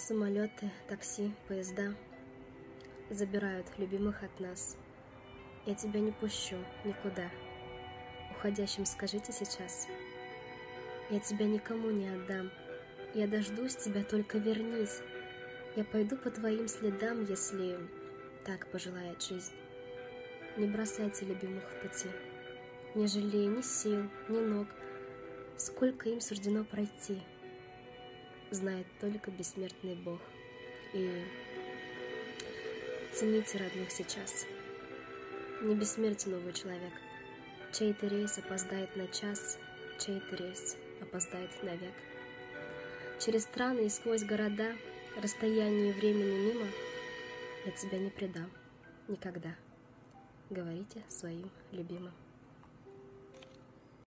Самолеты, такси, поезда забирают любимых от нас. Я тебя не пущу никуда. Уходящим скажите сейчас. Я тебя никому не отдам. Я дождусь тебя, только вернись. Я пойду по твоим следам, если так пожелает жизнь. Не бросайте любимых в пути. Не жалея ни сил, ни ног, сколько им суждено пройти, знает только бессмертный Бог. И цените родных сейчас. Не бессмертен новый человек. Чей-то рейс опоздает на час, чей-то рейс опоздает навек. Через страны и сквозь города, расстояние и времени мимо, я тебя не предам никогда. Говорите своим любимым.